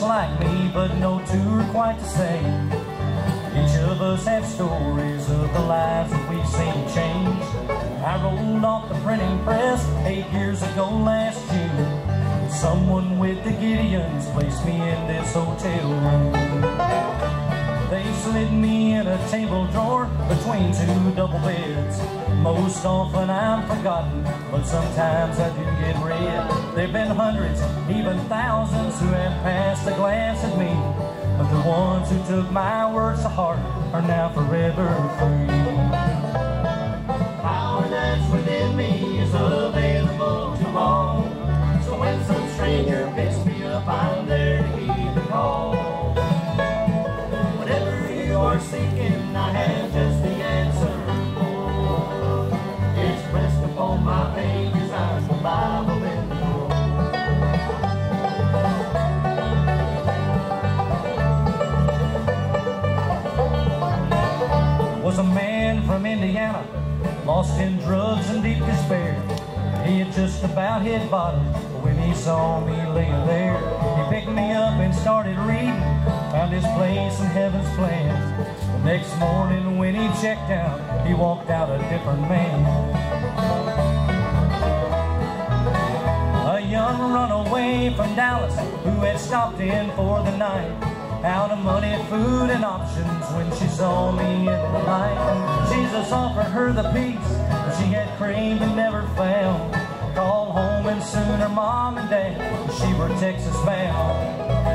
like me, but no two are quite the same. Each of us have stories of the lives that we've seen change. I rolled off the printing press 8 years ago last June. Someone with the Gideons placed me in this hotel room. They slid me in a table drawer between two double beds. Most often I'm forgotten, but sometimes I do get read. There've been hundreds, even thousands, who have passed a glance at me, but the ones who took my words to heart are now forever free. Power that's within me is available to all, so when some stranger picks me up, I'm there to heed the call. Whatever you are seeking, I have just the answer for. It's pressed upon my pages, I'm the Bible in the book. Was a man from Indiana, lost in drugs and deep despair. He had just about hit bottom when he saw me laying there. He picked me up and started reading, found his place in heaven's plan. The next morning when he checked out, he walked out a different man. A young runaway from Dallas who had stopped in for the night, out of money, food, and options when she saw me in the light. Jesus offered her the peace that she had craved and never found. Called home and soon her mom and dad, she were Texas bound.